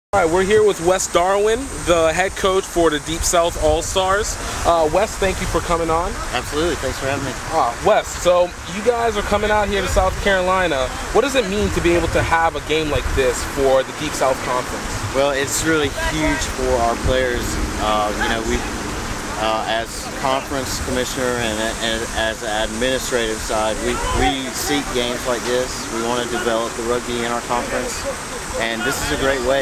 All right, we're here with Wes Darwin, the head coach for the Deep South All-Stars. Wes, thank you for coming on. Absolutely, thanks for having me. Wes, so you guys are coming out here to South Carolina. What does it mean to be able to have a game like this for the Deep South Conference? Well, it's really huge for our players. We, as conference commissioner and as an administrative side, we seek games like this. We want to develop the rugby in our conference. And this is a great way,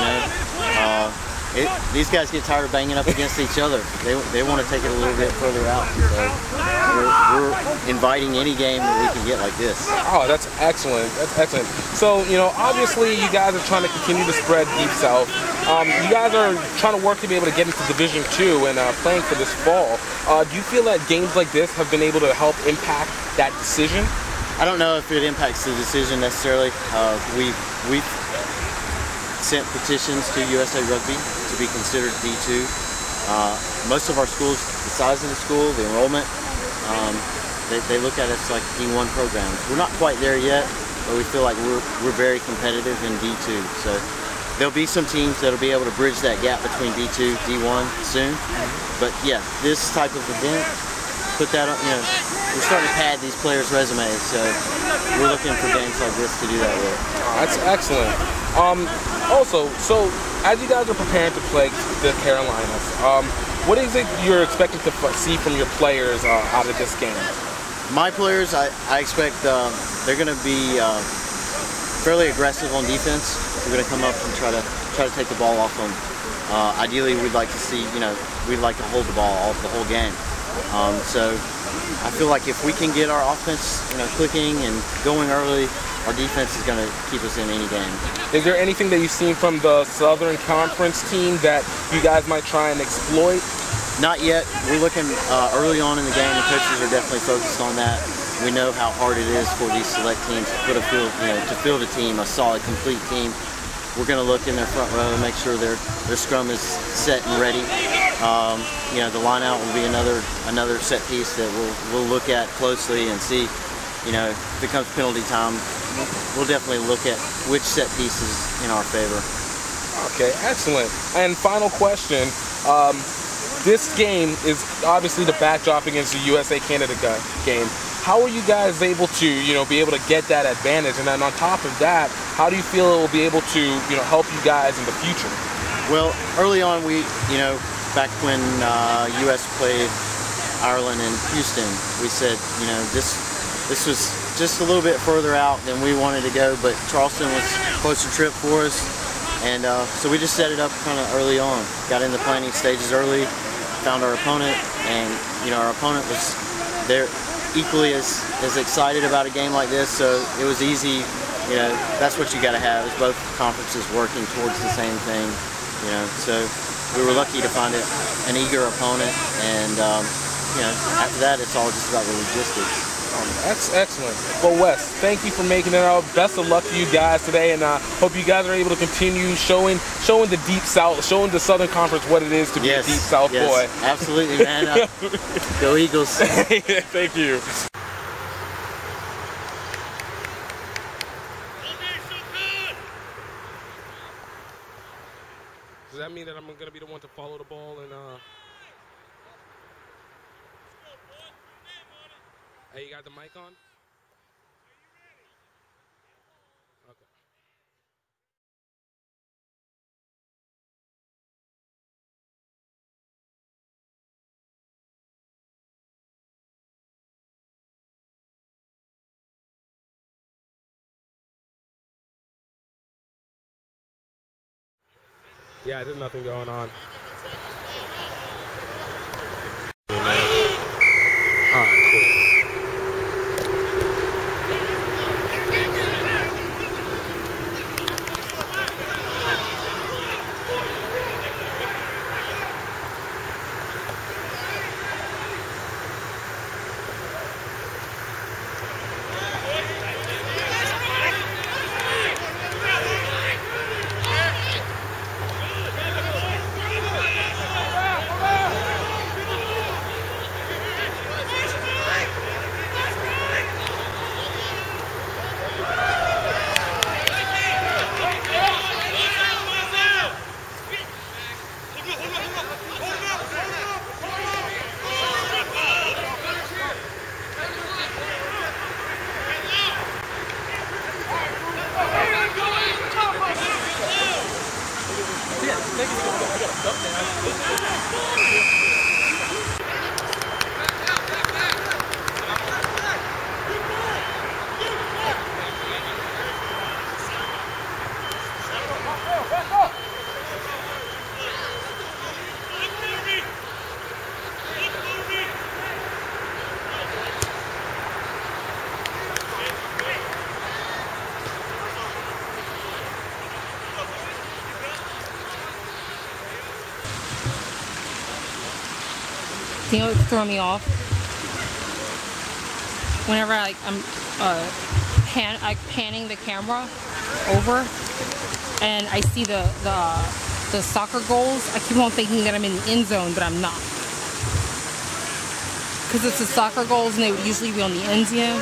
these guys get tired of banging up against each other. They want to take it a little bit further out. So we're inviting any game that we can get like this. Oh, that's excellent. That's excellent. So, obviously you guys are trying to continue to spread Deep South. You guys are trying to work to be able to get into Division II and playing for this fall. Do you feel that games like this have been able to help impact that decision? I don't know if it impacts the decision necessarily. We've sent petitions to USA Rugby to be considered D2. Most of our schools, the size of the school, the enrollment, they look at us like D1 programs. We're not quite there yet, but we feel like we're very competitive in D2. So there'll be some teams that'll be able to bridge that gap between D2, D1 soon. But yeah, this type of event, put that on, we're starting to pad these players' resumes, so we're looking for games like this to do that with. That's excellent. Also, so as you guys are preparing to play the Carolinas, what is it you're expecting to see from your players out of this game? My players, I expect they're going to be fairly aggressive on defense. We're going to come up and try to take the ball off them. Ideally, we'd like to see, we'd like to hold the ball off the whole game. So I feel like if we can get our offense, clicking and going early, our defense is going to keep us in any game. Is there anything that you've seen from the Southern Conference team that you guys might try and exploit? Not yet. We're looking early on in the game. The coaches are definitely focused on that. We know how hard it is for these select teams to put to field a team, a solid, complete team. We're going to look in their front row and make sure their scrum is set and ready. The line out will be another set piece that we'll look at closely and see. If it comes penalty time, we'll definitely look at which set piece is in our favor. Okay, excellent. And final question. This game is obviously the backdrop against the USA-Canada game. How are you guys able to, be able to get that advantage? And then on top of that, how do you feel it will be able to, help you guys in the future? Well, early on, back when US played Ireland and Houston, we said, this was just a little bit further out than we wanted to go, but Charleston was a closer trip for us, and so we just set it up kind of early on. Got in the planning stages early, found our opponent, and our opponent was there equally as excited about a game like this, so it was easy. That's what you got to have, is both conferences working towards the same thing. So we were lucky to find an eager opponent, and after that, it's all just about the logistics. That's excellent. Well, Wes, thank you for making it out. Best of luck to you guys today, and hope you guys are able to continue showing the Deep South, showing the Southern Conference what it is to be a Deep South boy. Absolutely, man. Go Eagles. Thank you. Does that mean that I'm going to be the one to follow the ball and Hey, you got the mic on? Okay. Yeah, there's nothing going on. You know, it's throwing me off. Whenever I'm panning the camera over, and I see the soccer goals, I keep on thinking that I'm in the end zone, but I'm not. Because it's the soccer goals, and they would usually be on the end zone.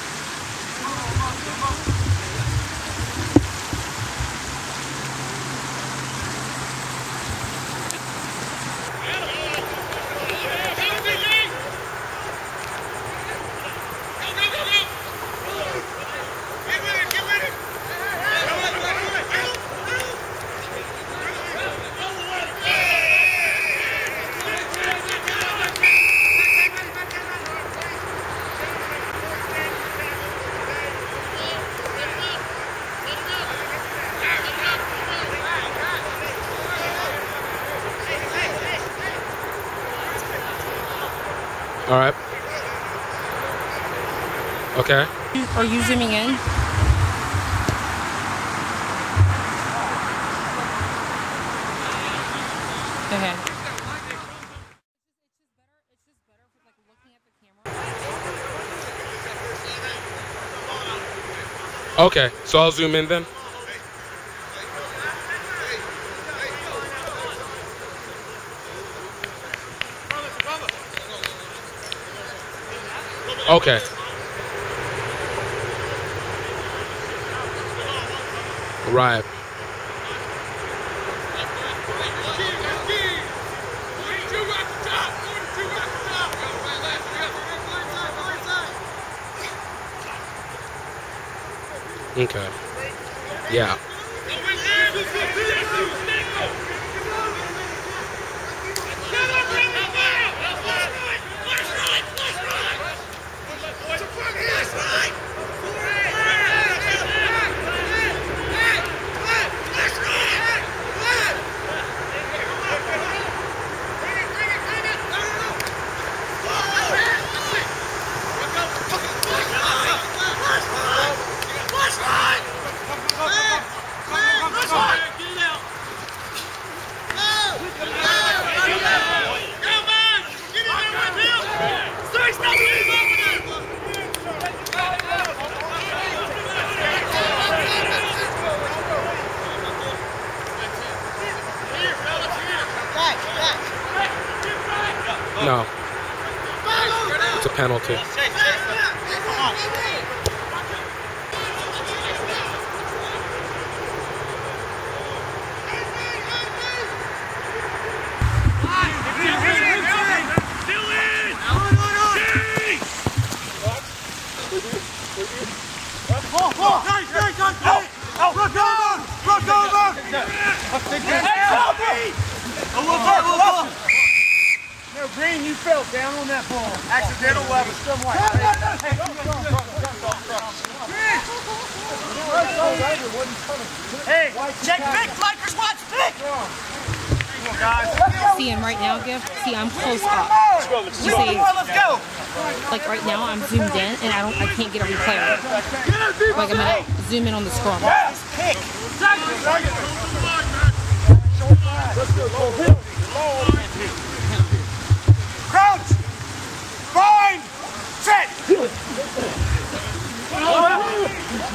All right. Okay. Are you zooming in? Okay. Okay, so I'll zoom in then. Okay. Right. Okay. Yeah. No. It's a penalty. No, Green, you fell down on that ball. Accidental level. Hey, check Vic, Lakers, watch Vic! Come on, guys. See him right now, Gift? See, I'm close up. Let's go! Like right now, I'm zoomed in, and I can't get a replay of it. Like I'm gonna zoom in on the scrum. Kick! Crouch! Bind! Set! Come here!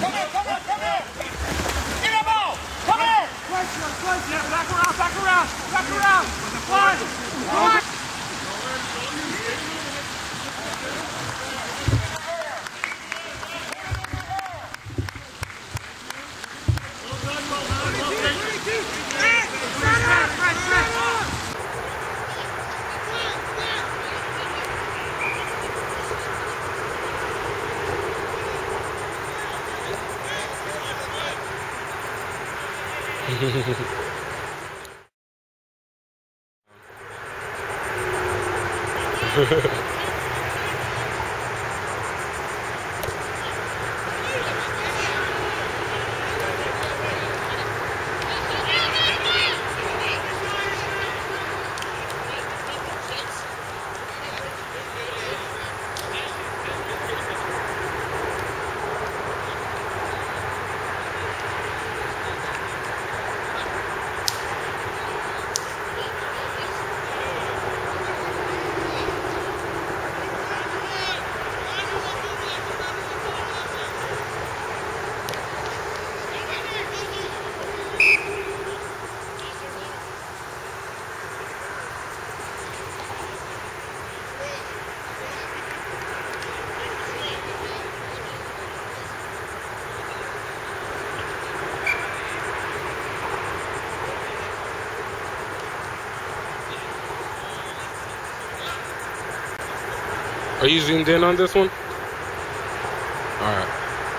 Get a ball! Come here! Back around! One! Are you zoomed in on this one? All right.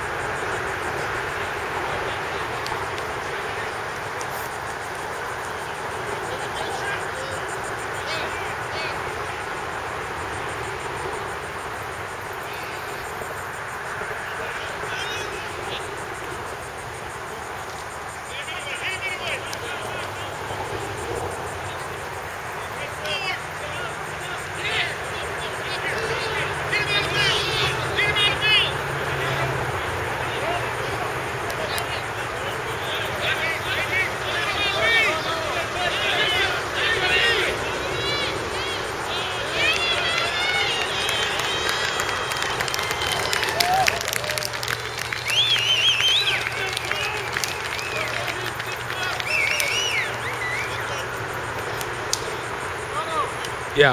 Yeah.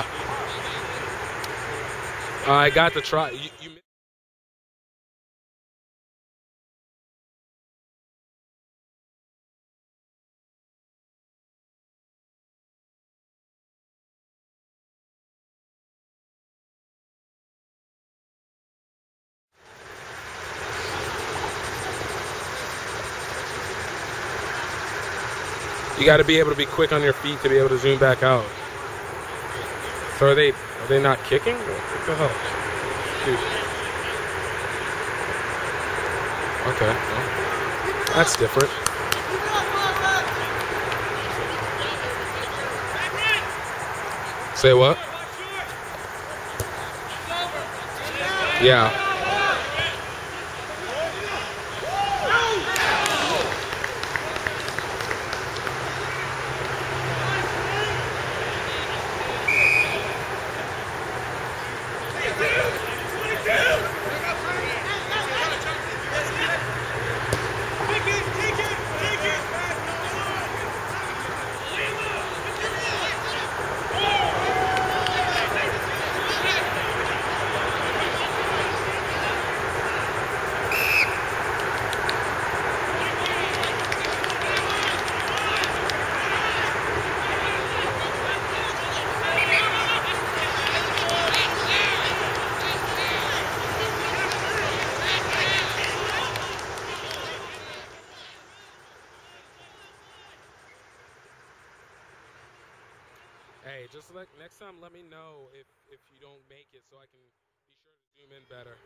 I got the try. You got to be able to be quick on your feet to be able to zoom back out. So are they not kicking? What the hell? Dude. Okay. Well, that's different. Say what? Yeah. Hey, just like next time, let me know if you don't make it so I can be sure to zoom in better.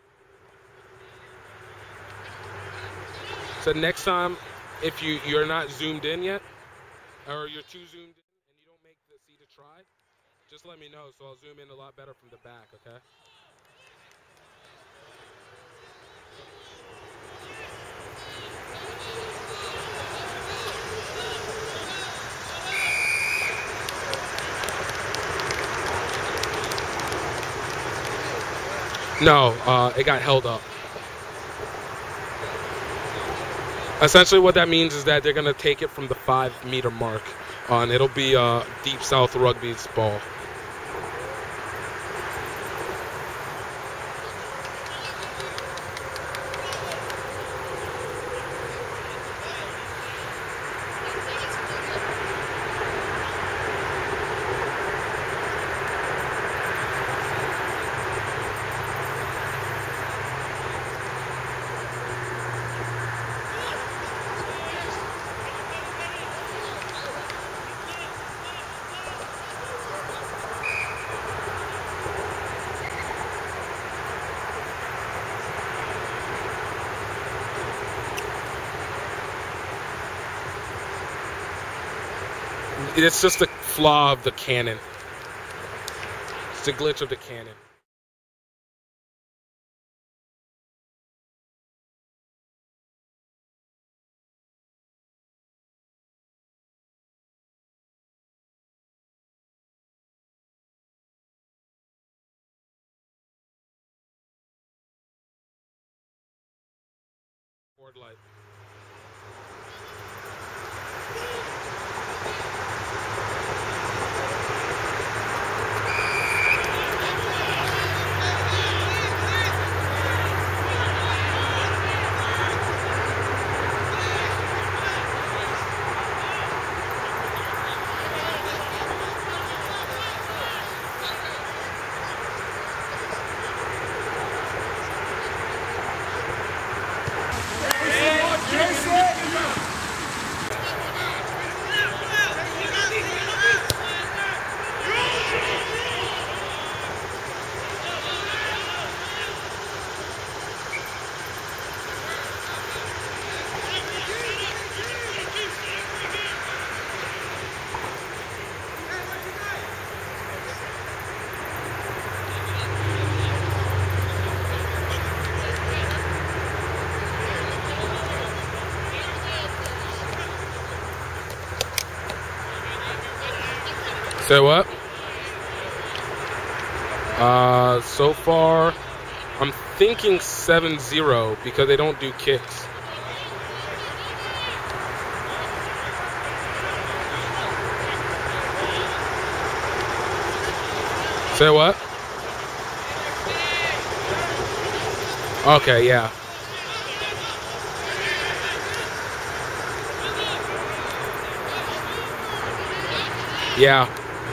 So next time, if you're not zoomed in yet, or you're too zoomed in and you don't make the see to try, just let me know so I'll zoom in a lot better from the back, okay? No, it got held up. Essentially what that means is that they're going to take it from the 5-meter mark, and it'll be Deep South Rugby's ball. It's just a flaw of the cannon. It's a glitch of the cannon. Board light. Say what? So far, I'm thinking 7-0 because they don't do kicks. Say what? Okay, yeah. Yeah.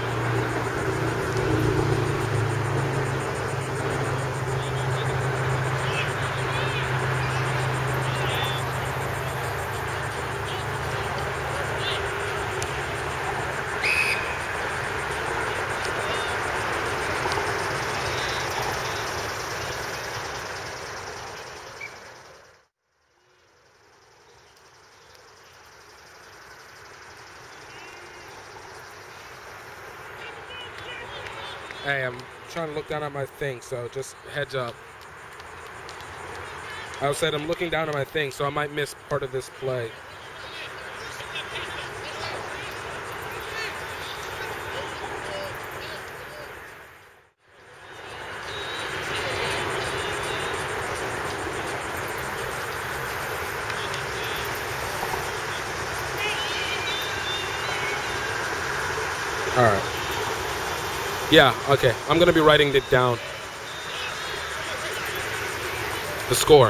Hey, I'm trying to look down at my thing, so just heads up. I said I'm looking down at my thing, so I might miss part of this play. All right. Yeah, okay. I'm going to be writing it down. The score.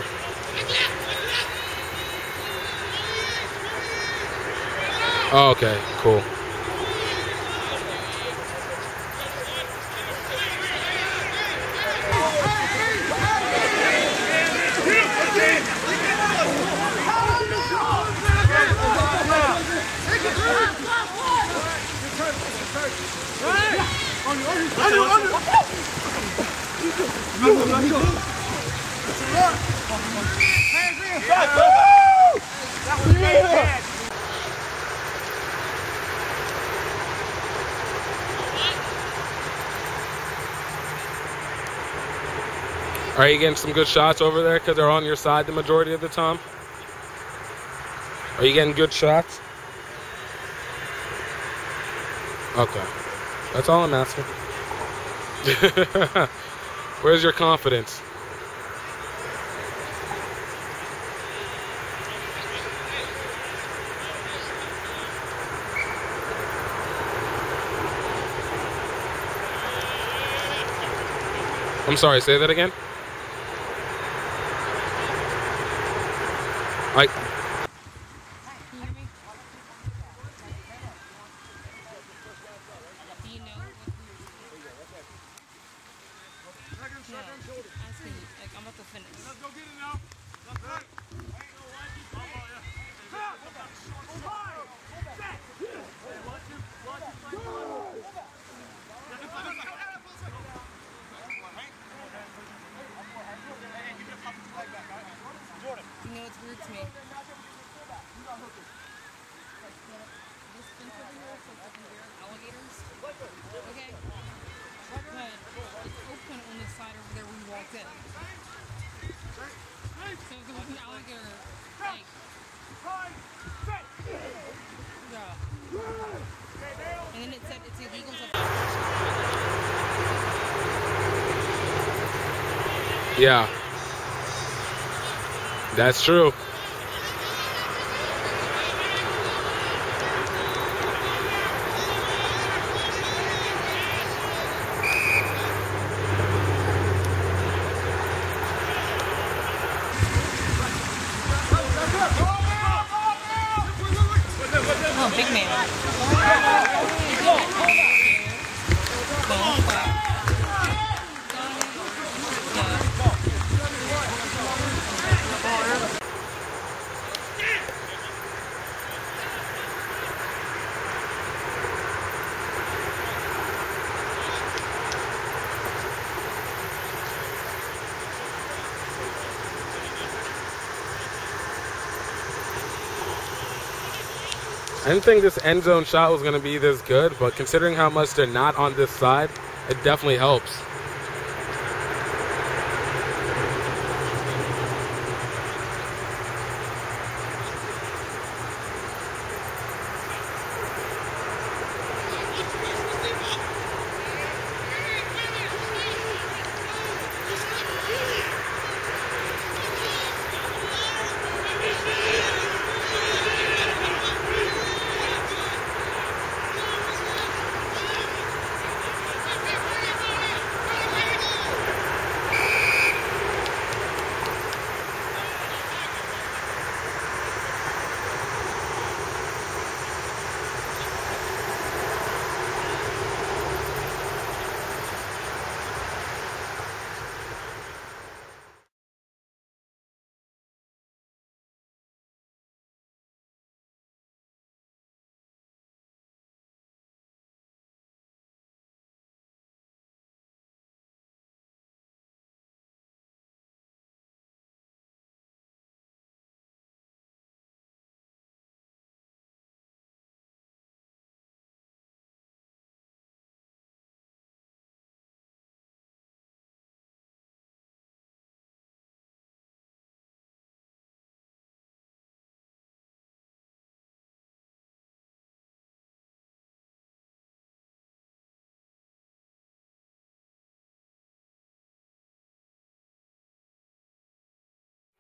Oh, okay, cool. Are you getting some good shots over there because they're on your side the majority of the time? Are you getting good shots? Okay. That's all I'm asking. Where's your confidence? I'm sorry, say that again? Can you hear me? Do you know what we were asking? Like, I'm about to finish. Let's go get it now. That's right. You know what's weird to me? This fence over here is like the weird alligators. Okay? But it's open on the side over there when you walked in. So there was an alligator, like... Yeah. And then it said it's illegal to... Yeah. That's true. Oh, big man. I didn't think this end zone shot was going to be this good, but considering how much they're not on this side, it definitely helps.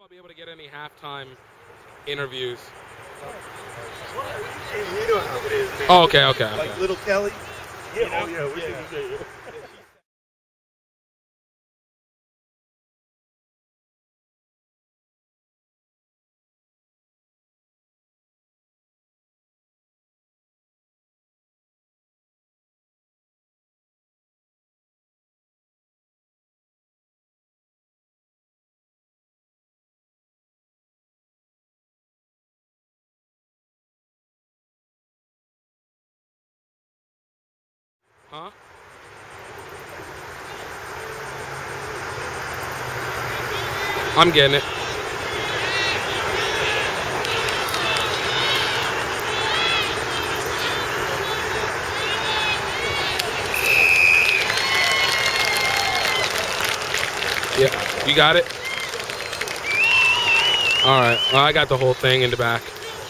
I'll be able to get any halftime interviews. You know how it is, man. Oh, okay. Like Little Kelly. Yeah, oh yeah, we can do that. Huh? I'm getting it. Yeah, you got it? All right, well, I got the whole thing in the back.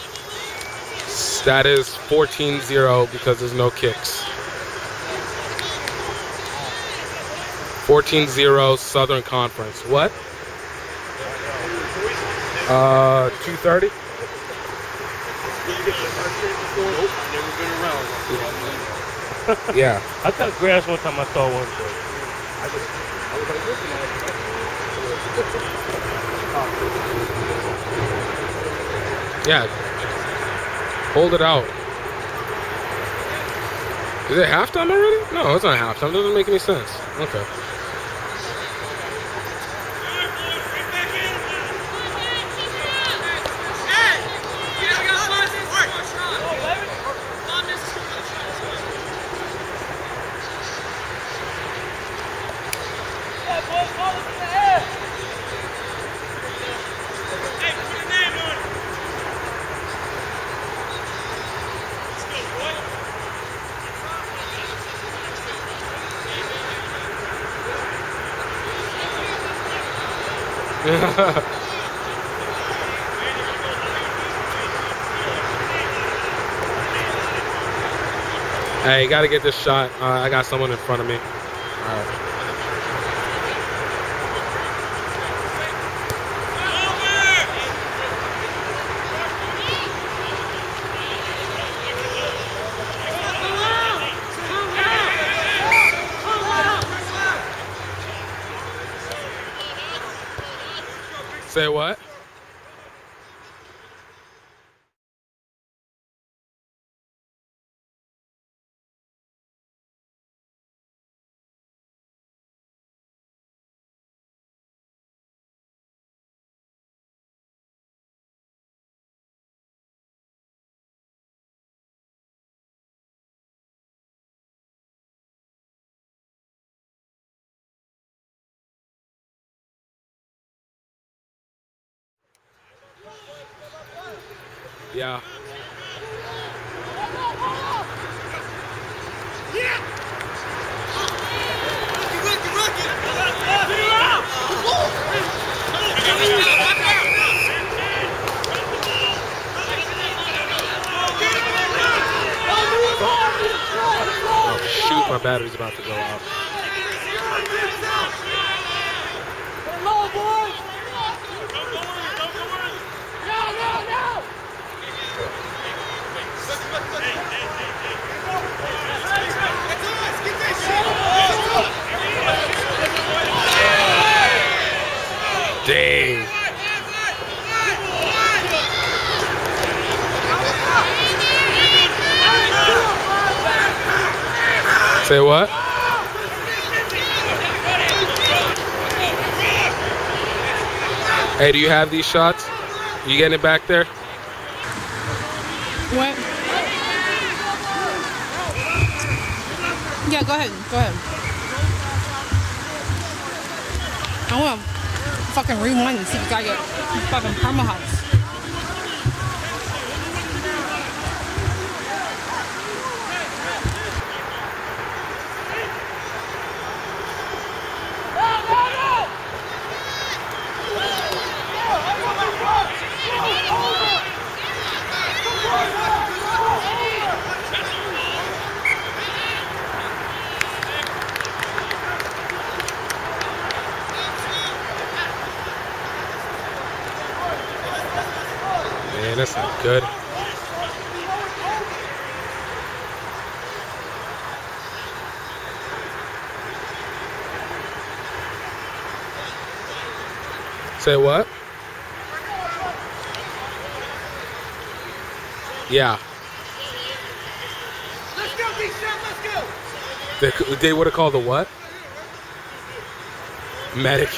That is 14-0 because there's no kicks. 14-0 Southern Conference. What? 2:30? Yeah. I cut grass one time I saw one. Yeah. Hold it out. Is it halftime already? No, it's not halftime. It doesn't make any sense. Okay. Hey, you gotta get this shot. I got someone in front of me. All right. Say what? Yeah. Oh shoot, my battery's about to go out. Dang. Say what? Hey, do you have these shots? You getting it back there? What? Yeah, go ahead. Go ahead. I want to fucking rewind and see if I get fucking perma house. that's not good. Say what? Yeah. Let's go, D-Shep, let's go! They would have called the what? Medic.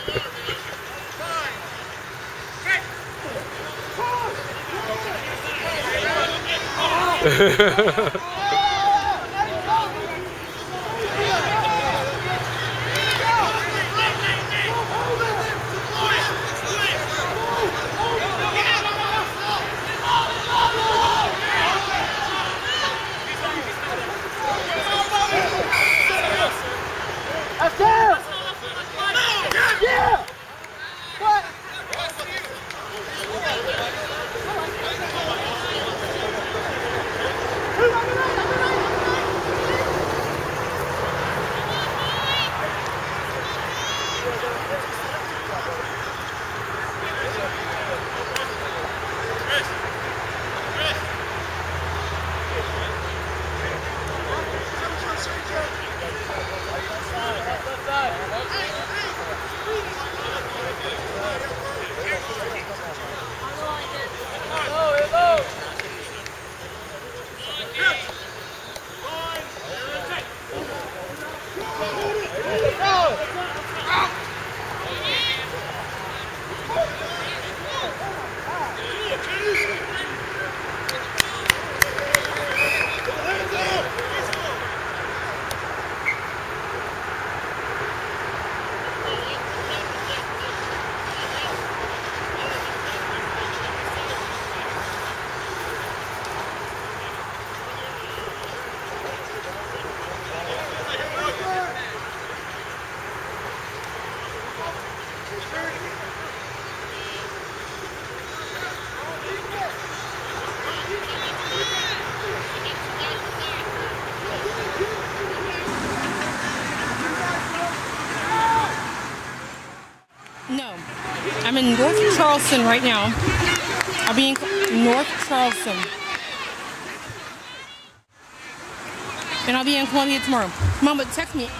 No, I'm in North Charleston right now. I'll be in North Charleston. And I'll be in Columbia tomorrow. Mom, but text me.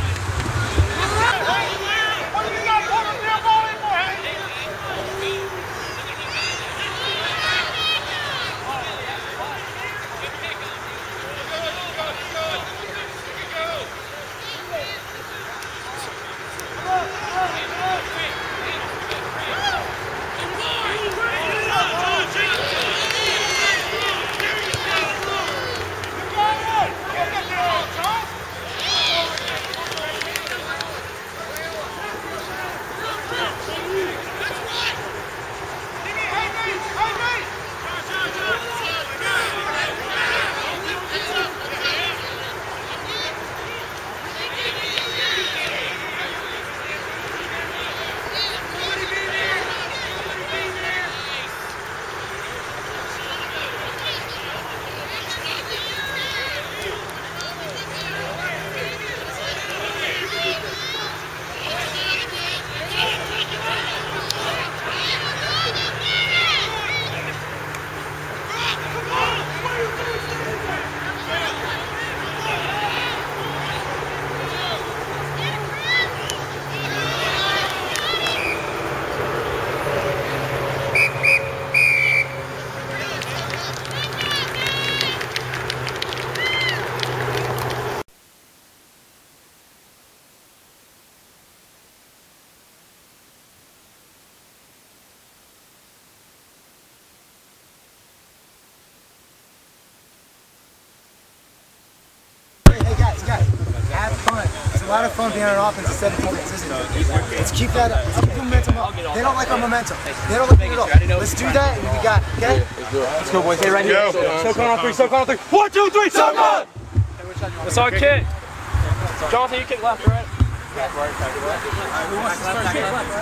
A lot of fun being on offense instead of defense, isn't it? Let's keep that up. Let's keep the momentum up. They don't like our momentum. They don't like it at all. Let's do that and we got it, okay? Let's go, boys. Hey, right here. Soak on three, soak on three. 1, 2, 3, soak on! That's our kick. Jonathan, you kick left, right? Who wants to start kick left?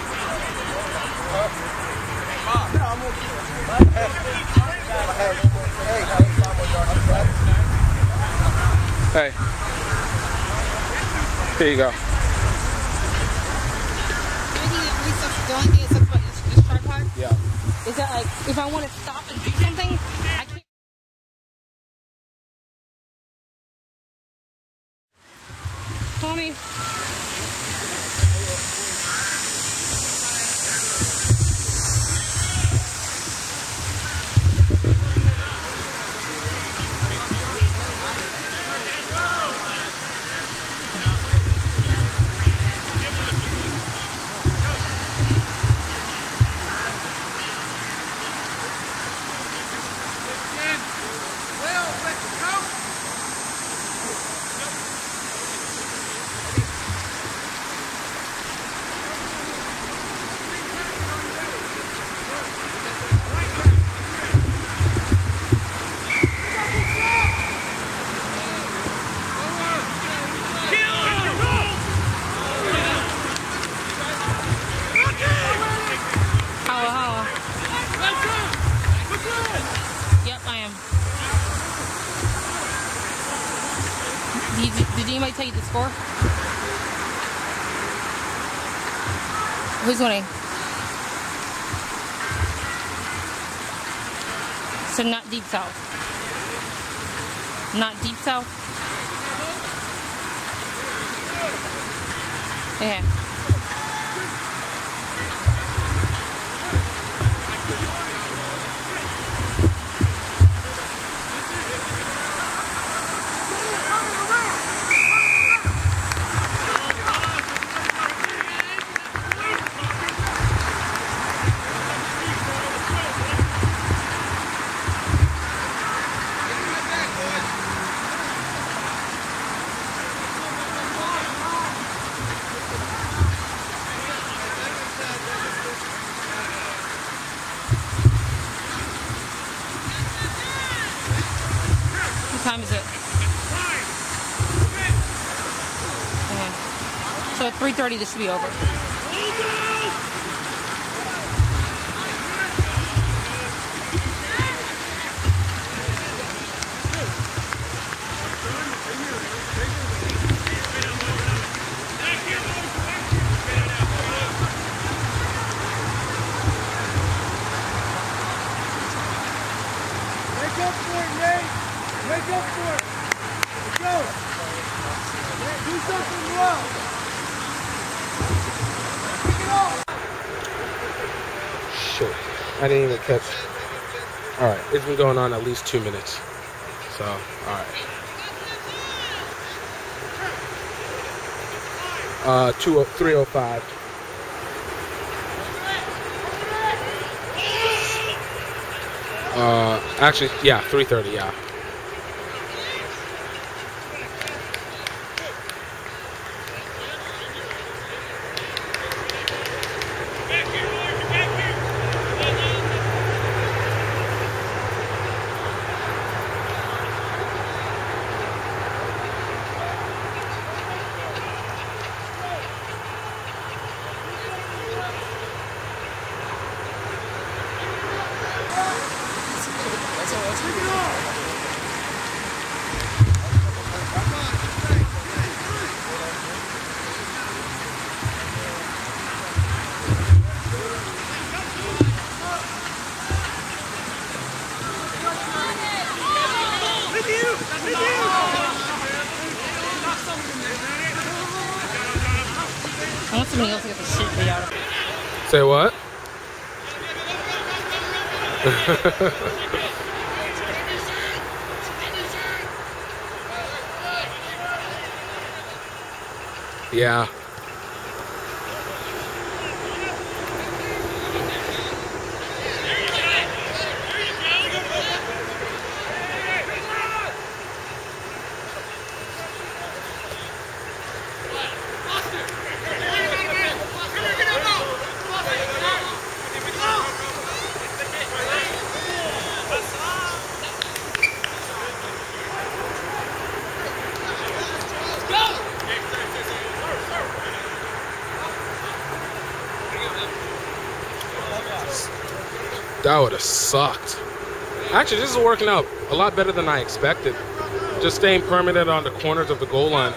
Hey. Here you go. The only thing is this tripod? Yeah. Is that like, if I want to stop and do something, I can't. Tommy. Did anybody tell you the score? Who's winning? So not Deep South. Not Deep South? Okay. What time is it? Okay. So at 3:30 this should be over. Make up for it, Nate! Make up for it! Let's go! Do something well! Pick it up! Shit. I didn't even catch. Alright, it's been going on at least 2 minutes. So, alright. 3:05. Actually, yeah, 3:30, yeah. I want somebody else to get the shit beat out of me. Say what? Yeah. That would have sucked. Actually, this is working out a lot better than I expected. Just staying permanent on the corners of the goal line.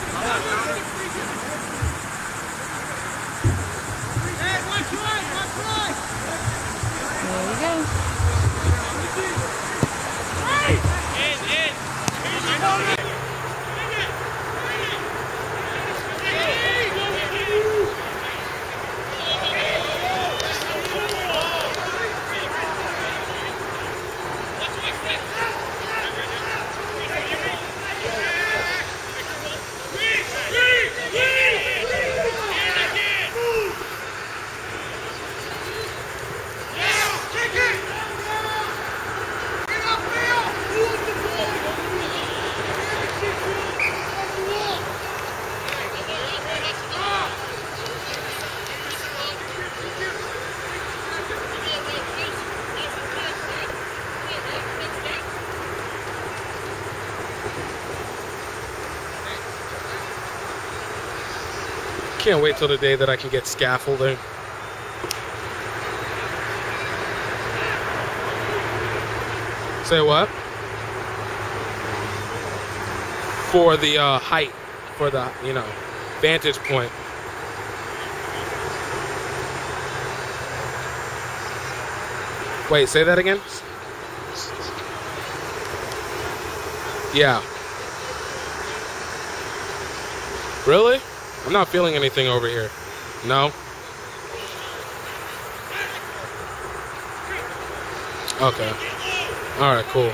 There we go. Can't wait till the day that I can get scaffolding. Say what? For the height, for the, you know, vantage point. Wait, say that again? Yeah. Really? I'm not feeling anything over here. No? Okay. Alright, cool.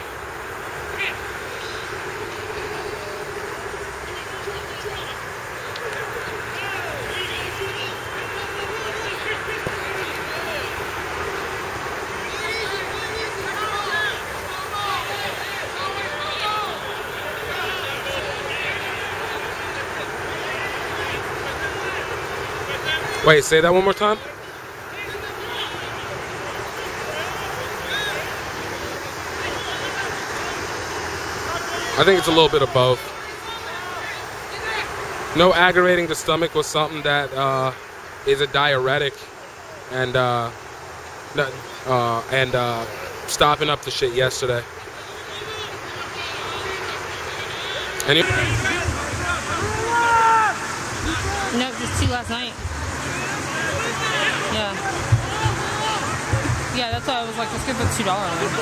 Wait, say that one more time? I think it's a little bit of both. No, aggravating the stomach was something that is a diuretic, and stopping up the shit yesterday. No, just 2 last night. Yeah. Yeah, that's why I was like, let's get the $2 on it.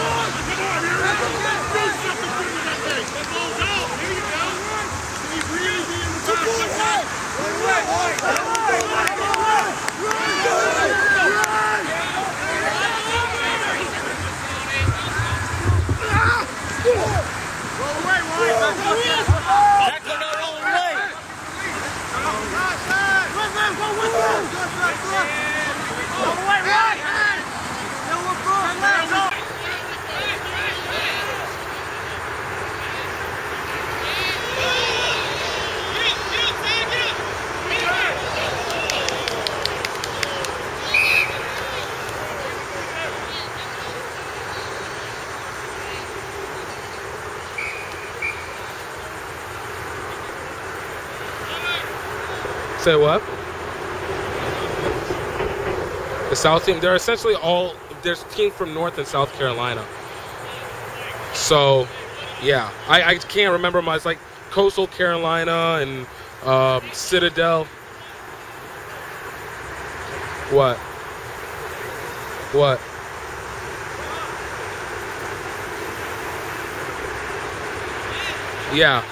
Say what? The South team, they're essentially all, there's teams from North and South Carolina. So, yeah, I can't remember much. It's like Coastal Carolina and Citadel. What? What? Yeah.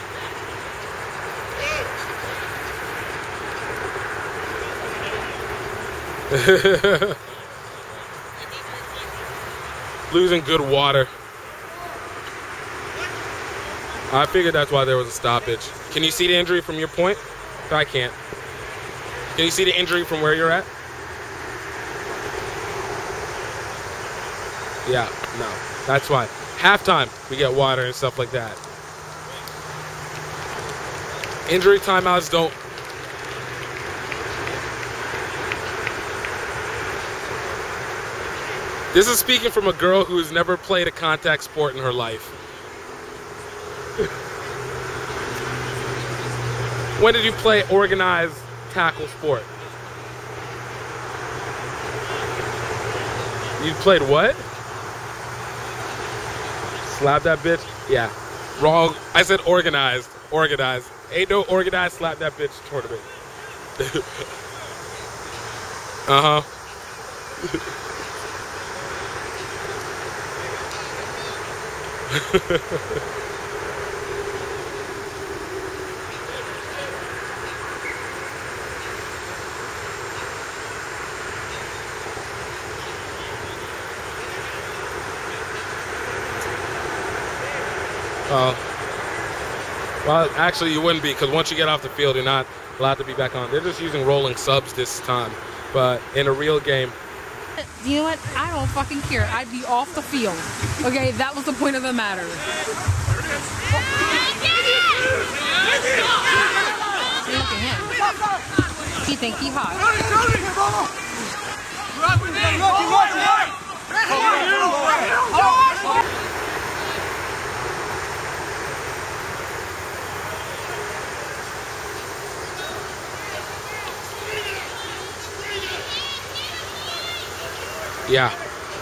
Losing good water. I figured that's why there was a stoppage. Can you see the injury from your point? I can't. Can you see the injury from where you're at? Yeah, no. That's why. Halftime, we get water and stuff like that. Injury timeouts don't. This is speaking from a girl who has never played a contact sport in her life. When did you play organized tackle sport? You played what? Slap that bitch? Yeah. Wrong. I said organized. Organized. Ain't no organized slap that bitch tournament. Uh-huh. Well, actually, you wouldn't be, because once you get off the field, you're not allowed to be back on. They're just using rolling subs this time. But in a real game... You know what? I don't fucking care. I'd be off the field. Okay, that was the point of the matter. Look at him. He think he hot. Yeah.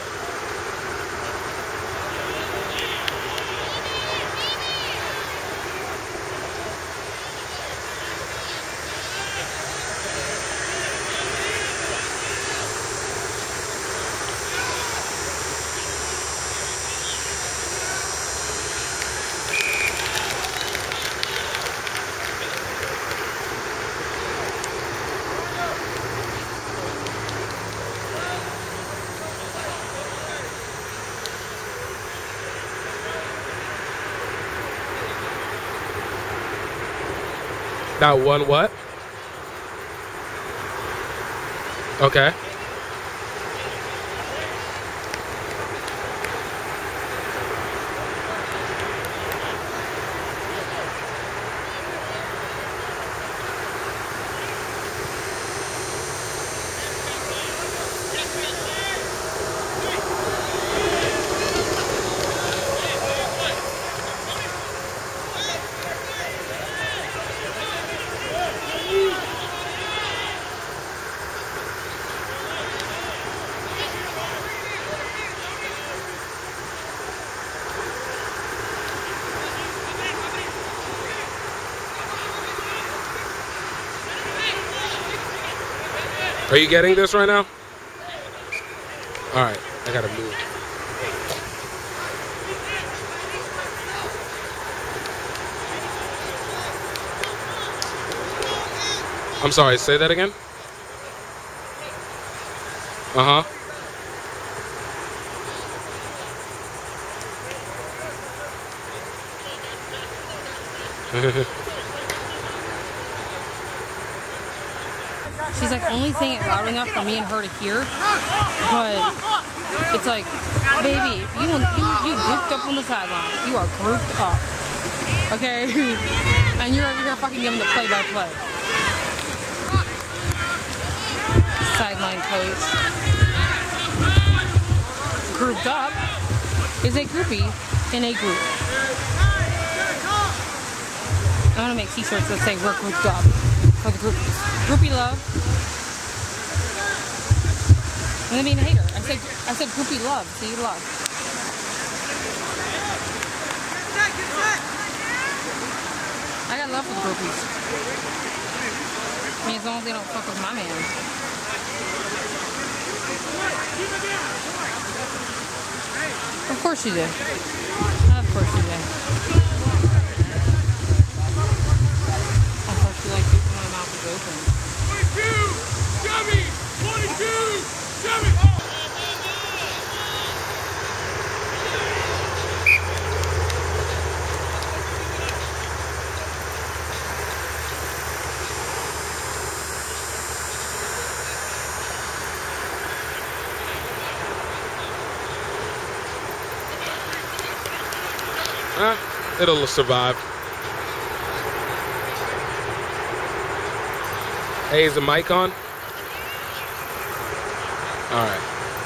That one what? Okay. Are you getting this right now? All right, I gotta move. I'm sorry, say that again? Uh-huh. She's like only saying it loud enough for me and her to hear, but it's like, baby, you grouped up on the sideline. You are grouped up, okay? And you're over here fucking giving the play-by-play. Sideline coach. Grouped up is a groupie in a group. I'm gonna make t-shirts that say we're grouped up for the groupies. Groupie love. I'm gonna be a hater. I said groupie love, so you love. I got love for the groupies. I mean, as long as they don't fuck with my man. Of course you did. Of course you did. I thought you liked it when my mouth was open. 22! Jummy! 22! Jummy! It'll survive. Hey, is the mic on? All right.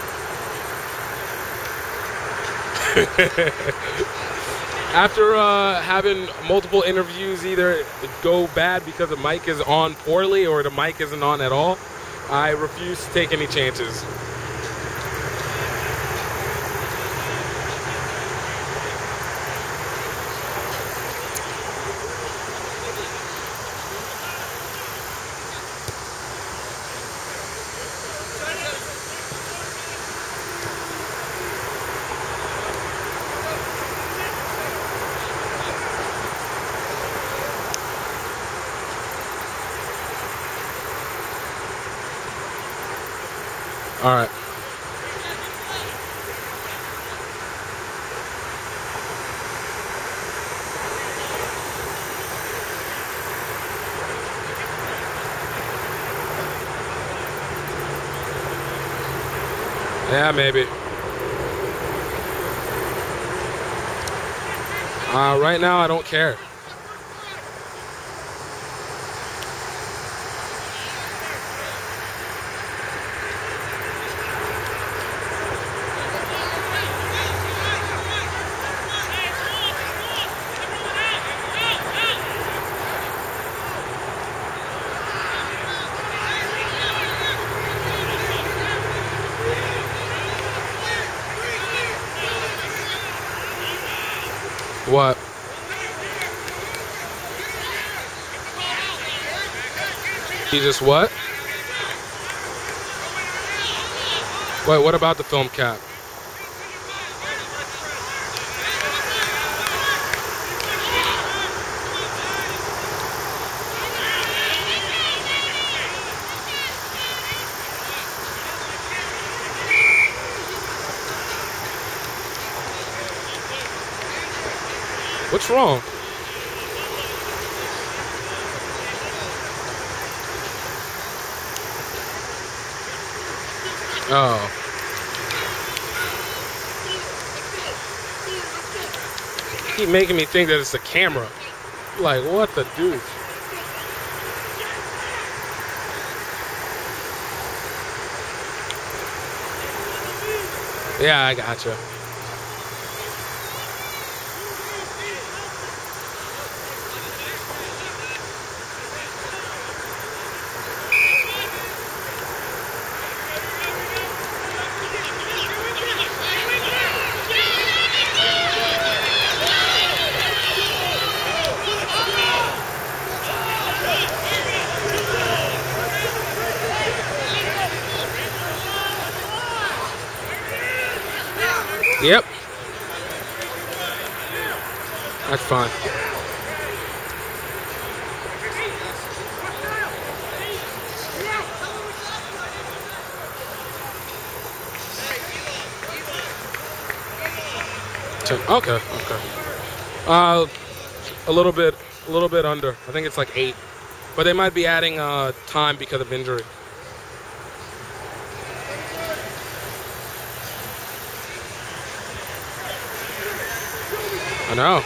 After having multiple interviews either go bad because the mic is on poorly or the mic isn't on at all, I refuse to take any chances. All right. Yeah, maybe. Right now, I don't care. What? He just what? Wait, what about the film cap? What's wrong? Oh. Keep making me think that it's a camera. Like, what the deuce? Yeah, I gotcha. Yep. That's fine. Okay, okay. A little bit under. I think it's like 8. But they might be adding time because of injury. I know.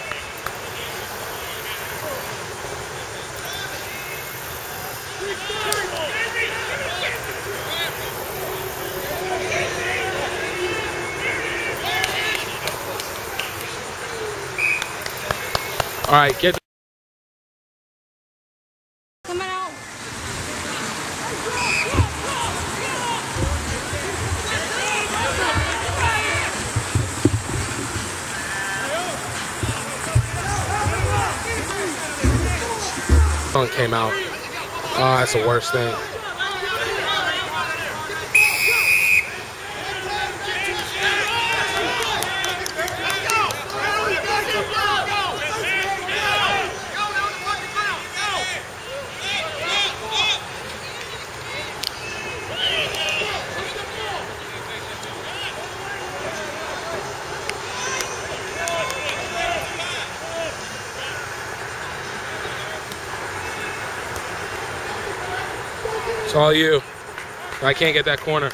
All right, get. Coming out. Song came out. Oh, that's the worst thing. It's all you. I can't get that corner.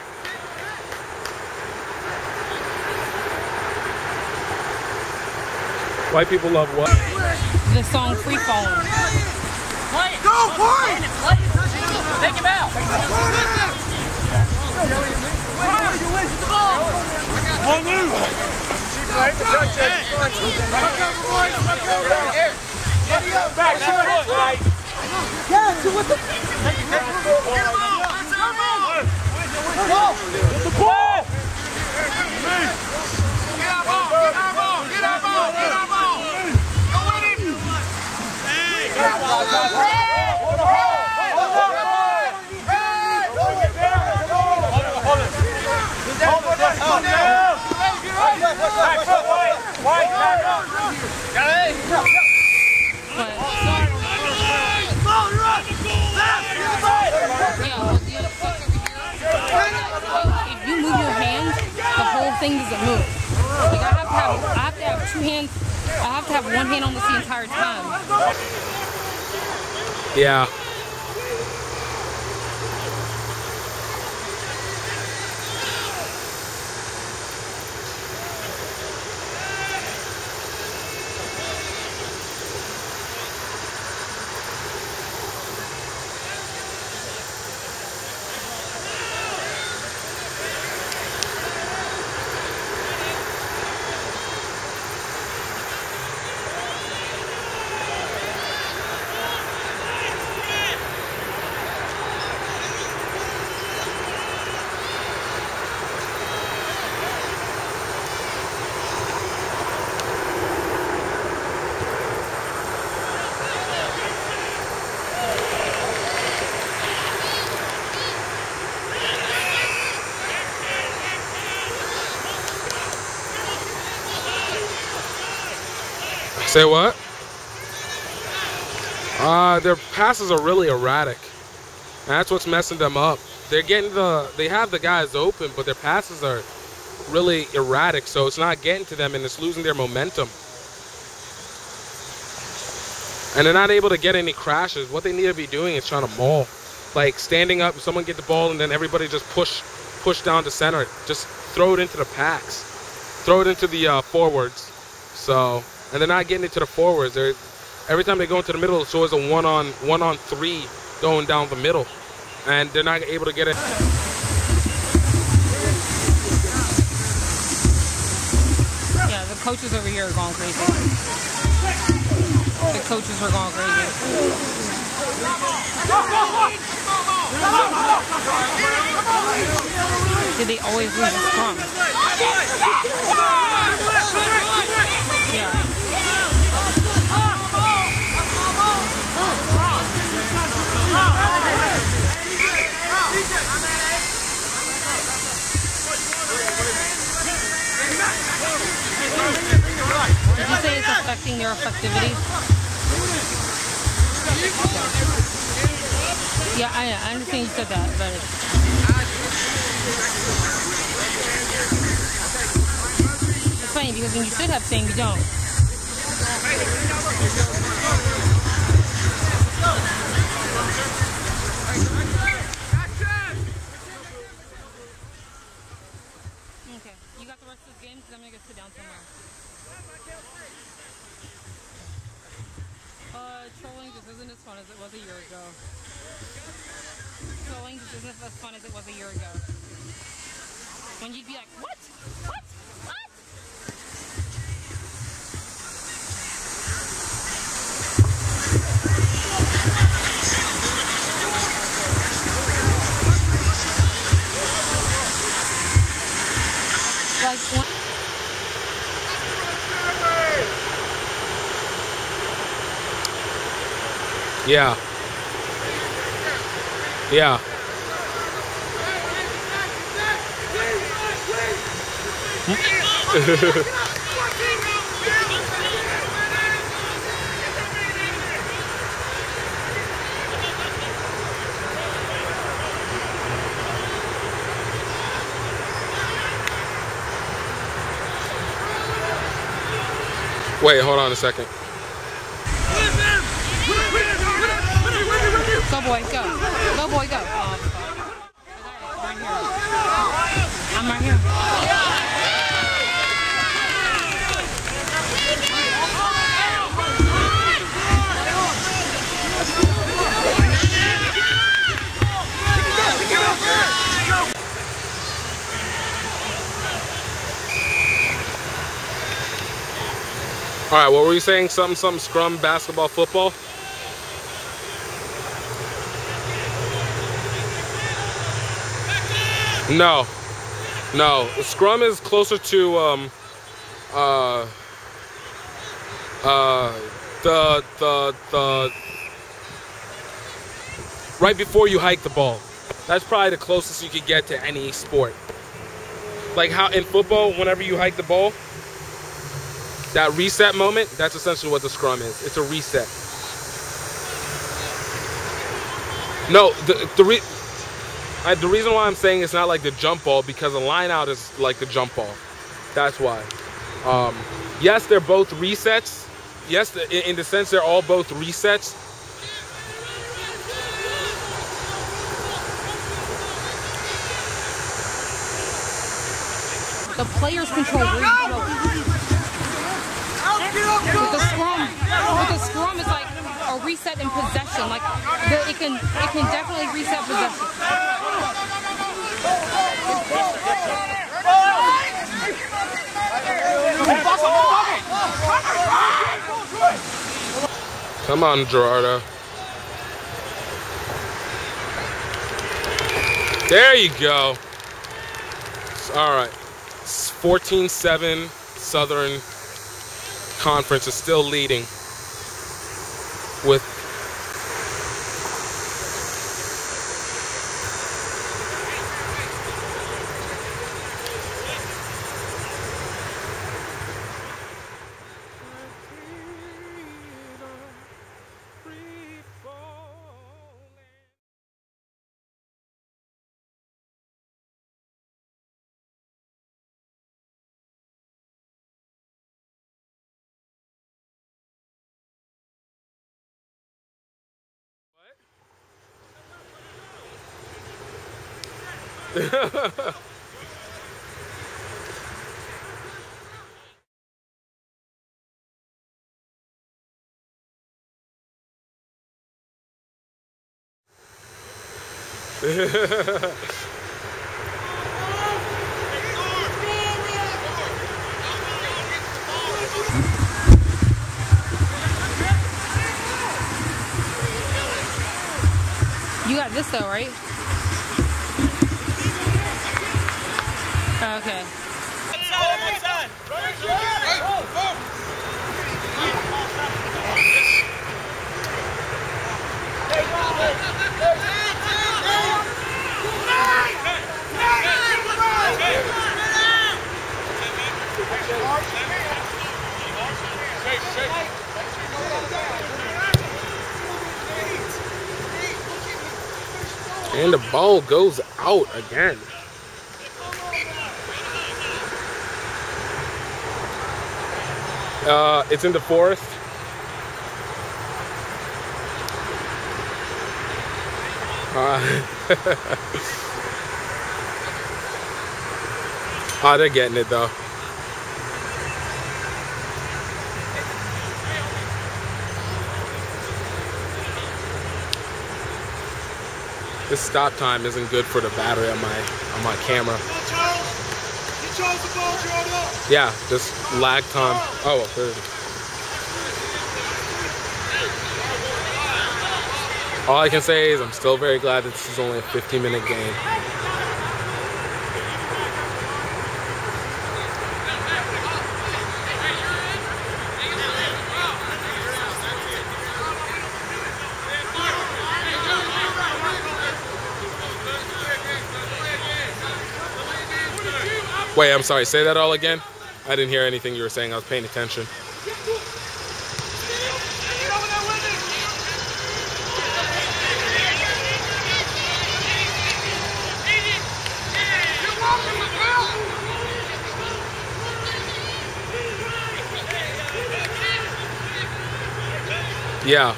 White people love what? The song Free Falling. Play it. Go for it. Play it. Take him out. On you. Back. Yeah, so what the... Get him on. Get the ball! Get our ball. Get our ball. Get our ball. Get our ball. Go with him. Hey. But thing doesn't move. Like I have to have two hands. I have to have one hand on this the entire time. Yeah. Say what? Their passes are really erratic. And that's what's messing them up. They have the guys open, but their passes are really erratic, so it's not getting to them and it's losing their momentum. And they're not able to get any crashes. What they need to be doing is trying to maul. Like standing up, someone get the ball and then everybody just push down to center. Just throw it into the packs. Throw it into the forwards. So, and they're not getting it to the forwards. Every time they go into the middle, it's always a one on three going down the middle. And they're not able to get it. Yeah, the coaches over here are going crazy. The coaches are going crazy. Did they always lose the scrum? Yeah. Did you say it's affecting their effectivity? Yeah, I understand you said that, but it's funny because when you should have saying you don't. Okay, you got the rest of this game because I'm gonna go sit down somewhere. Trolling just isn't as fun as it was a year ago. Trolling just isn't as fun as it was a year ago. When you'd be like, what? What? What? Like, when Yeah. Yeah. Wait, hold on a second. Go boy, go. Go boy, go. Right here. I'm right here. All right, what were you saying? Something, scrum, basketball, football? No. Scrum is closer to the right before you hike the ball. That's probably the closest you could get to any sport. Like how in football, whenever you hike the ball, that reset moment, that's essentially what the scrum is. It's a reset. No, the reason why I'm saying it's not like the jump ball, because the line out is like the jump ball. That's why. Yes, they're both resets. Yes, in the sense they're all both resets. The players control where you go. With the scrum, it's like a reset in possession. Like it can definitely reset possession. Come on, Gerardo. There you go. All right. 14-7 Southern Conference is still leading with You got this though, right? Okay. And the ball goes out again. It's in the forest. Oh, they're getting it though. This stop time isn't good for the battery on my camera. Yeah, just lag time. Oh, well, there it is. All I can say is I'm still very glad that this is only a 15-minute game. Wait, I'm sorry, say that all again? I didn't hear anything you were saying, I was paying attention. Yeah.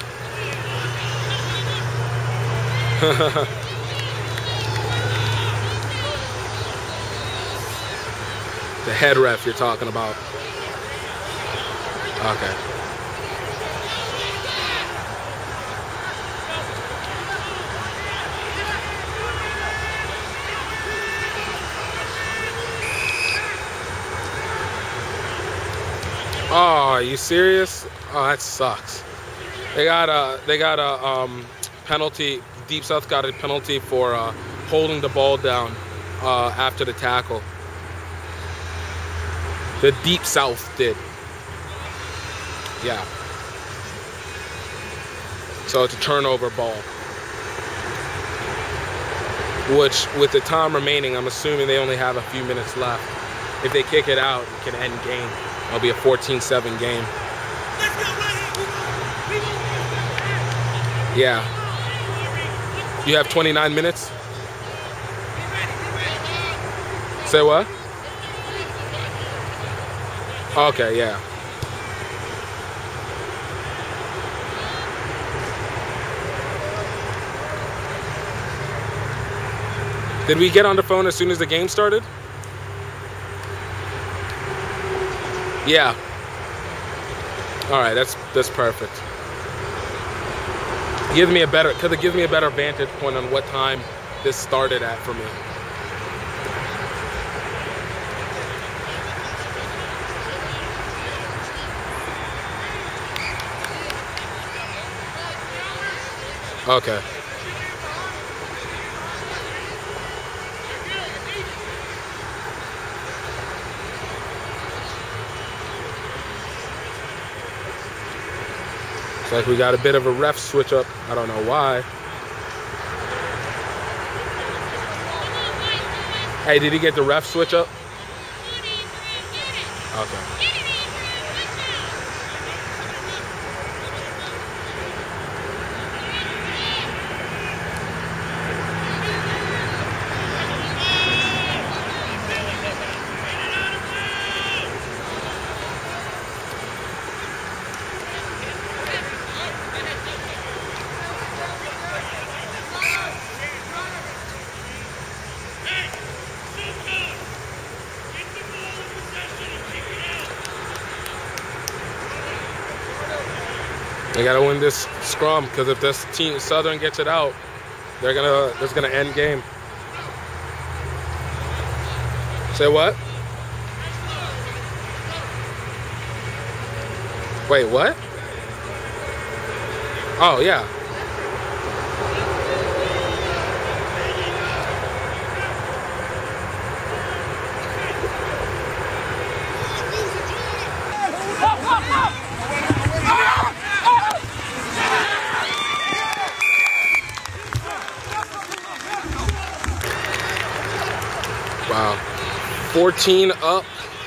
The head ref you're talking about. Okay. Oh, are you serious? Oh, that sucks. They got a penalty. Deep South got a penalty for holding the ball down after the tackle. The Deep South did. Yeah. So it's a turnover ball. Which, with the time remaining, I'm assuming they only have a few minutes left. If they kick it out, it can end game. It'll be a 14-7 game. Yeah. You have 29 minutes? Say what? Okay, yeah. Did we get on the phone as soon as the game started? Yeah. All right, that's perfect. Could it give me a better vantage point on what time this started at for me? Okay. Looks like we got a bit of a ref switch up. I don't know why. Hey, did he get the ref switch up? Okay. They gotta win this scrum because if this team Southern gets it out, it's gonna end game. Say what? Wait, what? Oh yeah. Wow. 14 up.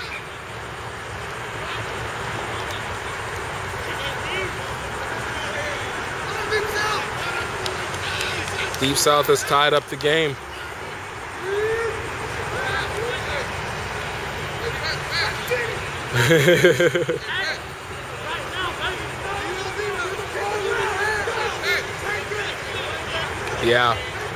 Deep South has tied up the game. Yeah.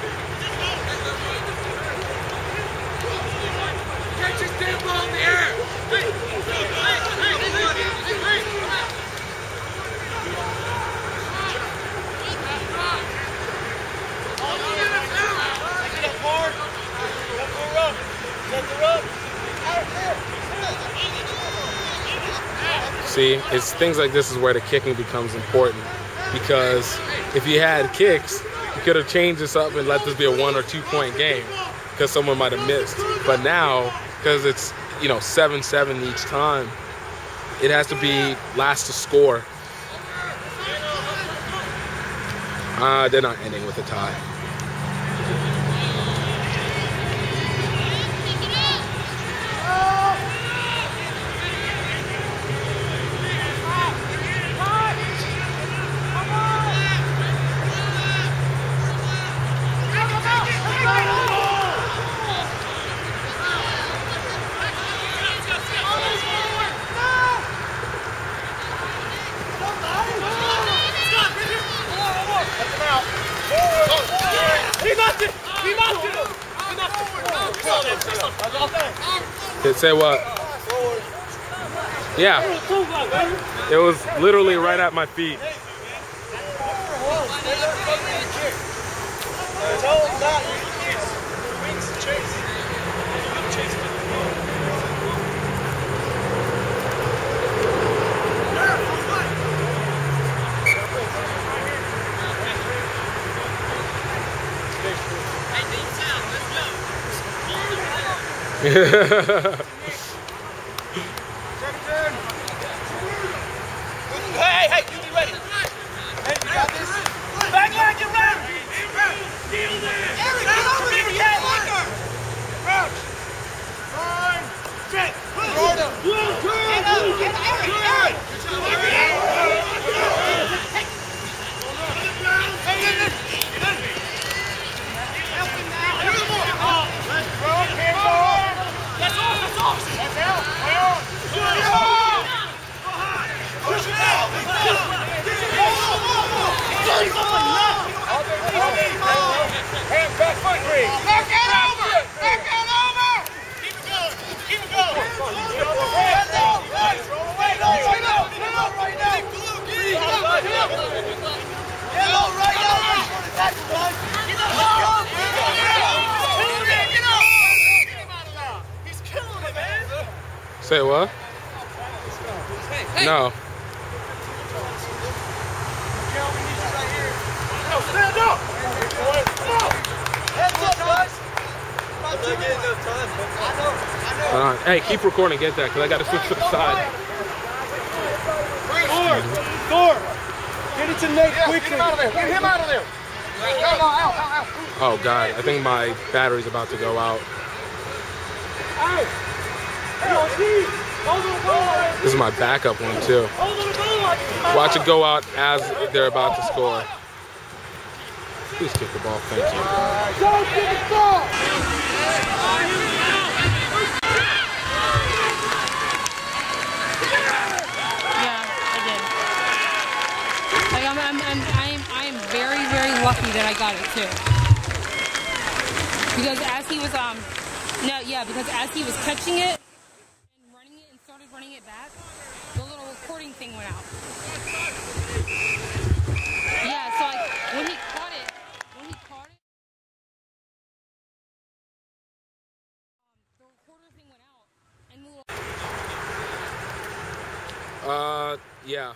See, it's things like this is where the kicking becomes important, because if you had kicks, you could have changed this up and let this be a 1 or 2 point game because someone might have missed. But now, because it's 7-7 each time, it has to be last to score. They're not ending with a tie. Say what? Yeah. It was literally right at my feet. Hey, you be ready. Hey, you got this? Back line, get ready. Eric, get over here. Crouch. Fine. Set. Jordan. Get Eric. That's all. Say what? No. Stand up! Heads up, guys! I'm not getting enough time. I know. Hey, keep recording. Get that, because I got to switch to the side. Thor! Get it to Nate quickly. Get him out of there. Get him out of there. Out. Oh, God. I think my battery's about to go out. This is my backup one, too. Watch it go out as they're about to score. Please kick the ball. Thank you. Don't get the ball! I am very, very lucky that I got it too. Because as he was because as he was catching it and running it and started running it back, the little recording thing went out. Yeah, so like when he caught it, the recorder thing went out and the little yeah.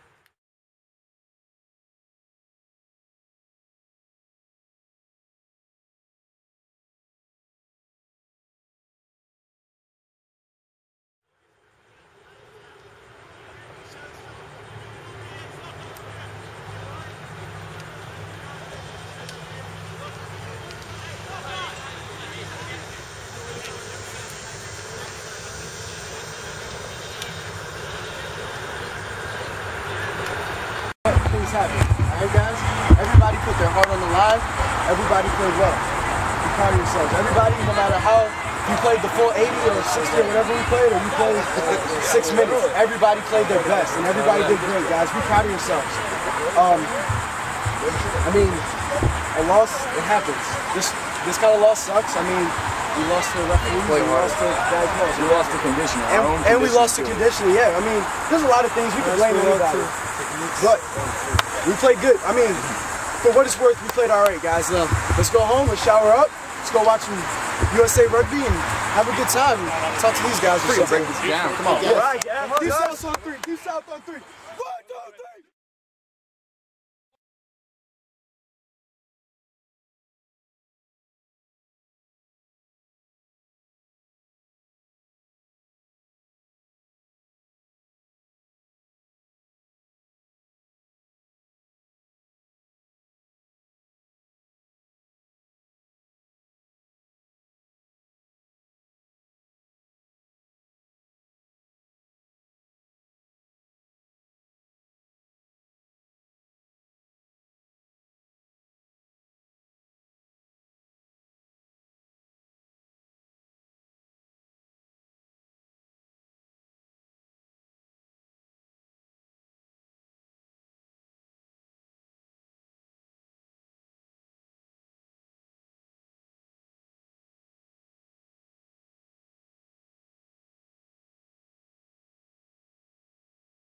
Happen. Alright guys, everybody put their heart on the line, everybody played well. Be proud of yourselves. Everybody, no matter how you played the full 80 or 60 or whatever we played, or you played 6 minutes, everybody played their best and everybody did great, guys. Be proud of yourselves. I mean, a loss, it happens. This kind of loss sucks. I mean, we lost to referees, we lost to bad calls. We lost to conditioning. And we lost to conditioning, yeah. I mean, there's a lot of things we can blame anybody. But we played good. I mean, for what it's worth, we played all right, guys. Let's go home, let's shower up, let's go watch some USA Rugby and have a good time. Talk to these guys. We're going to break this down. Come on. All right, guys. Due south on 3. Due south on 3.